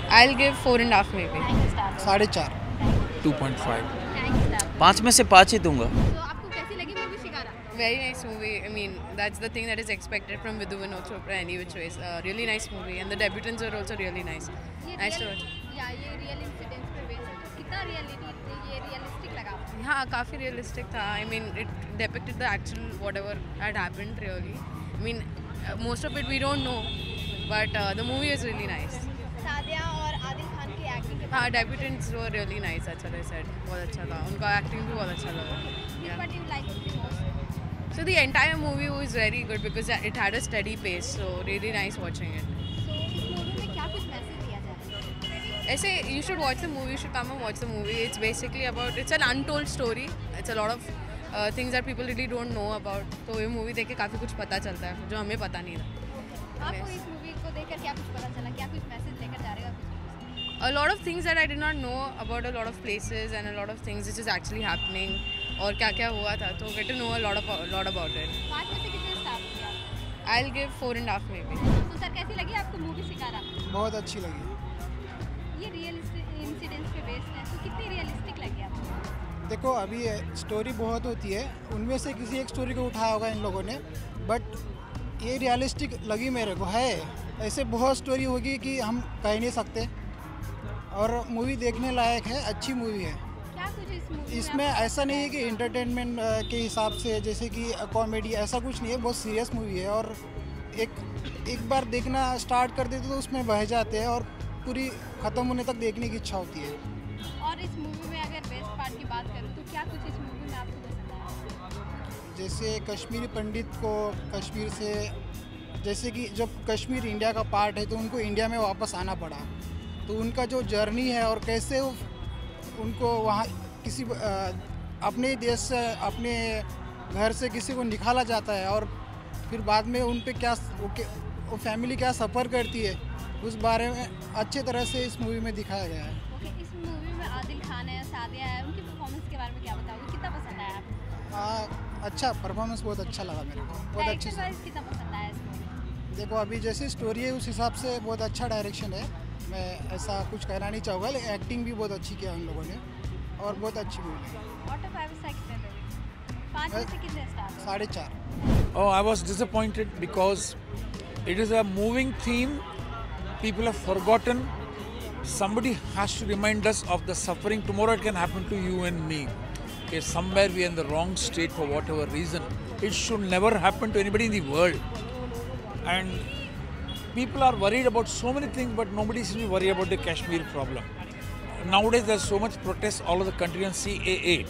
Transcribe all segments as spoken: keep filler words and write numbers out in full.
I'll give four and a half maybe. साढ़े चार. Two point five. पाँच में से पाँच ही दूंगा. तो आपको कैसी लगी movie Shikara? Very nice movie. I mean, that's the thing that is expected from Vidhu Vinod Chopra any which ways. Uh, really nice movie, and the debutants are also really nice. ये Nice to real- watch. या ये real incidents पे based है. कितना reality ये realistic लगा आपको? हाँ, काफ़ी realistic था. I mean, it depicted the actual whatever had happened really. I mean, uh, most of it we don't know, but uh, the movie is really nice. Sadia और आदिल खान की एक्टिंग के हाँ, debutants were really nice. That's what I said. बहुत अच्छा था. उनका acting भी बहुत अच्छा लगा. Yeah. What do you like the most? So the entire movie was very good because it had a steady pace. So really nice watching it. So इस movie में क्या कुछ मैसेज दिया जा रहा है? ऐसे you should watch the movie. You should come and watch the movie. It's basically about it's an untold story. It's a lot of uh, things that people really don't know about. तो ये movie देख के काफ़ी कुछ पता चलता है जो हमें पता नहीं था. आपको इस मूवी को देखकर क्या कुछ पता चला? क्या कुछ मैसेज लेकर जा रहे हो? A lot of things that I did not know about a lot of places and a lot of things which is actually happening और क्या क्या हुआ था तो get to know a lot of lot about it. पाँच में से कितने स्टार दोगे आप? I'll give four and a half maybe. तो सर कैसी लगी आपको मूवी शिकारा? बहुत अच्छी लगी. ये रियल इंसिडेंट्स पे बेस्ड है तो कितनी रियलिस्टिक लगी आपको? देखो अभी स्टोरी बहुत होती है, उनमें से किसी एक स्टोरी को उठाया होगा इन लोगों ने, बट ये रियलिस्टिक लगी मेरे को. है ऐसे बहुत स्टोरी होगी कि हम कह नहीं सकते, और मूवी देखने लायक है. अच्छी मूवी है. क्या कुछ इस मूवी इसमें ऐसा नहीं है कि इंटरटेनमेंट के हिसाब से जैसे कि कॉमेडी, ऐसा कुछ नहीं है. बहुत सीरियस मूवी है और एक एक बार देखना स्टार्ट कर देते तो उसमें बह जाते हैं और पूरी ख़त्म होने तक देखने की इच्छा होती है. और इस मूवी में अगर बेस्ट पार्ट की बात करूँ तो क्या कुछ इस मूवी में आपको पसंद आया? जैसे कश्मीरी पंडित को कश्मीर से, जैसे कि जब कश्मीर इंडिया का पार्ट है तो उनको इंडिया में वापस आना पड़ा, तो उनका जो जर्नी है और कैसे वो उनको वहाँ किसी अ, अपने देश से अपने घर से किसी को निकाला जाता है और फिर बाद में उन पे क्या वो, वो फैमिली क्या सफ़र करती है, उस बारे में अच्छे तरह से इस मूवी में दिखाया गया है. ओके, इस मूवी में आदिल खान है, सादिया है, उनकी परफॉर्मेंस के बारे में क्या बताओगे? कितना पसंद आया आपको? आ, अच्छा परफॉर्मेंस बहुत अच्छा लगा मेरे को. बहुत अच्छे डायरेक्शन से. वाइज कितना पसंद आया इस मूवी? देखो अभी जैसी स्टोरी है उस हिसाब से बहुत अच्छा डायरेक्शन है. मैं ऐसा कुछ कहना नहीं चाहूँगा, लेकिन एक्टिंग भी बहुत अच्छी किया उन लोगों ने और बहुत अच्छी मूवी है. आउट ऑफ फाइव स्टार कितने दोगे? पाँच में से कितने स्टार? साढ़े चार. Oh, I was disappointed because it is a moving theme. People have forgotten. Somebody has to remind us of the suffering. Tomorrow it can happen to you and me. If somewhere we are in the wrong state for whatever reason, it should never happen to anybody in the world. And people are worried about so many things, but nobody seems to be worried about the Kashmir problem. Nowadays there's so much protest all over the country on C A A.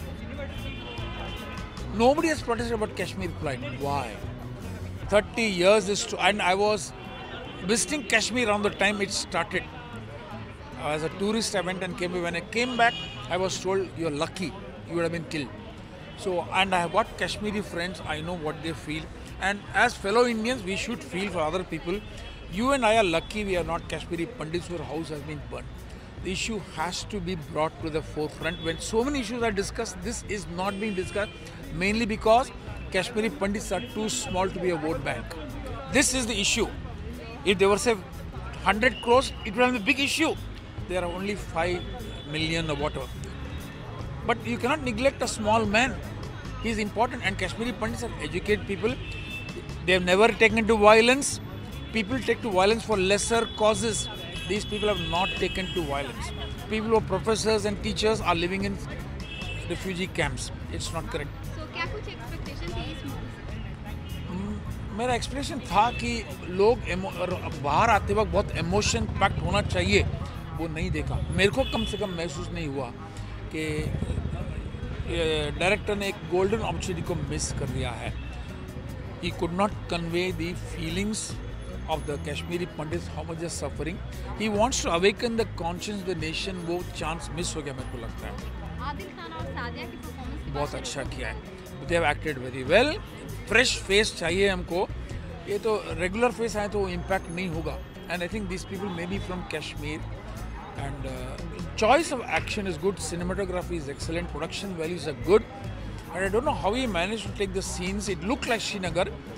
Nobody has protested about Kashmir plight. Why? thirty years is to, and I was visiting Kashmir around the time it started. As a tourist, I went and came. When I came back, I was told, "You're lucky. You would have been killed." So, and I have got Kashmiri friends. I know what they feel, and as fellow Indians, we should feel for other people. You and I are lucky. We are not Kashmiri Pandits whose house has been burned. The issue has to be brought to the forefront. When so many issues are discussed, this is not being discussed, mainly because Kashmiri Pandits are too small to be a vote bank. This is the issue. If they were say one hundred crores, it would have been a big issue. There are only five million or whatever. But you cannot neglect a small man. He is important, and Kashmiri Pandits are educated people. They have never taken to violence. People take to violence for lesser causes. These people have not taken to violence. People who are professors and teachers are living in refugee camps. It's not correct. So क्या कुछ expectation थी इस movie से? मेरा expression था कि लोग बाहर आते वक्त बहुत इमोशन पैक्ट होना चाहिए, वो नहीं देखा. मेरे को कम से कम महसूस नहीं हुआ कि डायरेक्टर ने एक गोल्डन अपॉर्चुनिटी को मिस कर दिया है. He could not convey the feelings of the Kashmiri Pandits, how much they're suffering. He wants to awaken the conscience of the nation. वो chance miss हो गया मेरे को लगता है. आदिल खान और सादिया की परफॉर्मेंस बहुत अच्छा किया है. They have acted very well. Fresh face चाहिए हमको. ये तो regular face आए तो impact नहीं होगा. And I think these people may be from Kashmir. And uh, choice of action is good. Cinematography is excellent. Production values are good. And I don't know how he managed to take the scenes. It looked like Srinagar,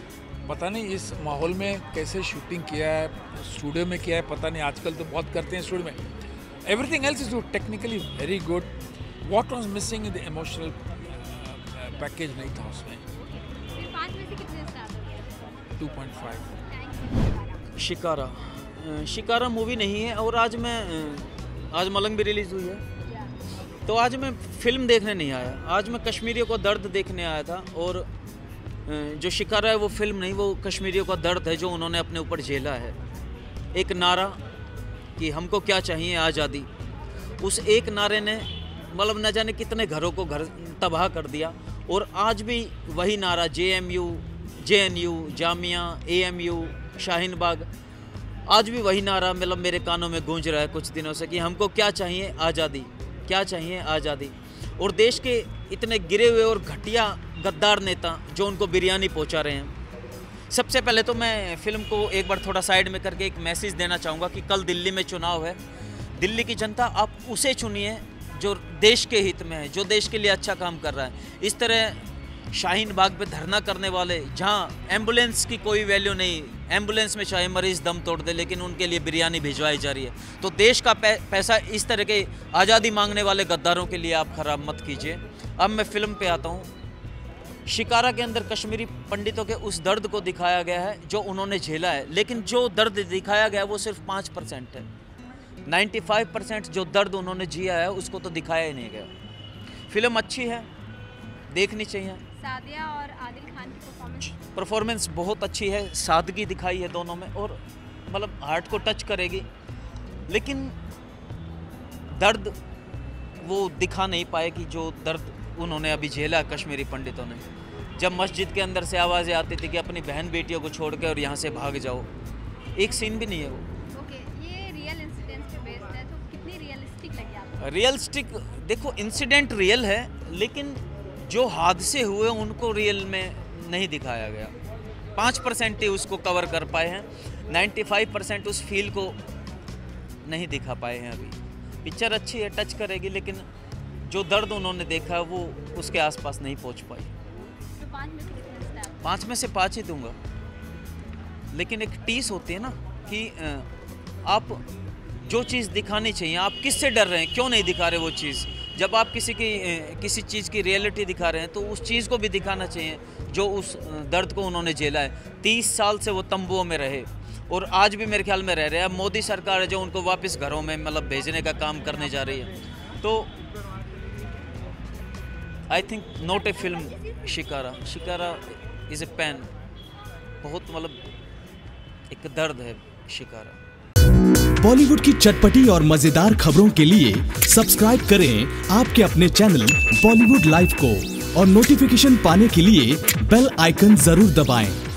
पता नहीं इस माहौल में कैसे shooting किया है, studio में किया है, पता नहीं। आजकल तो बहुत करते हैं स्टूडियो में। Everything else is good, technically very good. What was missing in the emotional package नहीं था उसमें। फिर पाँच में से कितने स्टार दोगे? Two point five. Thank you. Shikara अ, शिकारा मूवी नहीं है। और आज मैं अ, आज मलंग भी रिलीज़ हुई है, तो आज मैं फिल्म देखने नहीं आया। आज मैं कश्मीरियों को दर्द देखने आया था। और अ, जो शिकारा है वो फिल्म नहीं, वो कश्मीरियों का दर्द है जो उन्होंने अपने ऊपर झेला है। एक नारा कि हमको क्या चाहिए आज़ादी, उस एक नारे ने मतलब न जाने कितने घरों को घर तबाह कर दिया। और आज भी वही नारा J M U, J N U, Jamia, A M U, Shaheen Bagh, आज भी वही नारा मतलब मेरे कानों में गूंज रहा है कुछ दिनों से कि हमको क्या चाहिए आज़ादी, क्या चाहिए आज़ादी। और देश के इतने गिरे हुए और घटिया गद्दार नेता जो उनको बिरयानी पहुंचा रहे हैं। सबसे पहले तो मैं फिल्म को एक बार थोड़ा साइड में करके एक मैसेज देना चाहूँगा कि कल दिल्ली में चुनाव है। दिल्ली की जनता, आप उसे चुनिए जो देश के हित में है, जो देश के लिए अच्छा काम कर रहा है। इस तरह शाहीन बाग पे धरना करने वाले, जहां एम्बुलेंस की कोई वैल्यू नहीं, एम्बुलेंस में चाहे मरीज दम तोड़ दे लेकिन उनके लिए बिरयानी भिजवाई जा रही है, तो देश का पैसा इस तरह के आज़ादी मांगने वाले गद्दारों के लिए आप खराब मत कीजिए। अब मैं फिल्म पे आता हूँ। शिकारा के अंदर कश्मीरी पंडितों के उस दर्द को दिखाया गया है जो उन्होंने झेला है, लेकिन जो दर्द दिखाया गया है वो सिर्फ पाँच परसेंट है। पचानवे परसेंट जो दर्द उन्होंने जिया है उसको तो दिखाया ही नहीं गया। फिल्म अच्छी है, देखनी चाहिए। सादिया और आदिल खान की परफॉर्मेंस परफॉर्मेंस बहुत अच्छी है, सादगी दिखाई है दोनों में और मतलब हार्ट को टच करेगी, लेकिन दर्द वो दिखा नहीं पाए कि जो दर्द उन्होंने अभी झेला कश्मीरी पंडितों ने। जब मस्जिद के अंदर से आवाज़ें आती थी कि अपनी बहन बेटियों को छोड़ के और यहाँ से भाग जाओ, एक सीन भी नहीं है वो। ओके, ये रियल इंसिडेंट्स पे बेस्ड है, तो कितनी रियलिस्टिक लगी आपको? रियलिस्टिक देखो, इंसिडेंट रियल है, लेकिन जो हादसे हुए उनको रियल में नहीं दिखाया गया। पाँच परसेंट ही उसको कवर कर पाए हैं, पचानवे परसेंट उस फील को नहीं दिखा पाए हैं अभी। पिक्चर अच्छी है, टच करेगी, लेकिन जो दर्द उन्होंने देखा वो उसके आसपास नहीं पहुंच पाई। तो पाँच में से कितने स्टार? पाँच में से पाँच ही दूंगा, लेकिन एक टीस होती है ना कि आप जो चीज़ दिखानी चाहिए, आप किससे डर रहे हैं, क्यों नहीं दिखा रहे वो चीज़। जब आप किसी की किसी चीज़ की रियलिटी दिखा रहे हैं तो उस चीज़ को भी दिखाना चाहिए जो उस दर्द को उन्होंने झेला है। तीस साल से वो तंबुओं में रहे और आज भी मेरे ख्याल में रह रहे हैं। अब मोदी सरकार है जो उनको वापस घरों में मतलब भेजने का काम करने जा रही है। तो I think not a film Shikara. Shikara is a pain, बहुत मतलब एक दर्द है शिकारा। बॉलीवुड की चटपटी और मजेदार खबरों के लिए सब्सक्राइब करें आपके अपने चैनल बॉलीवुड लाइव को और नोटिफिकेशन पाने के लिए बेल आइकन जरूर दबाएं।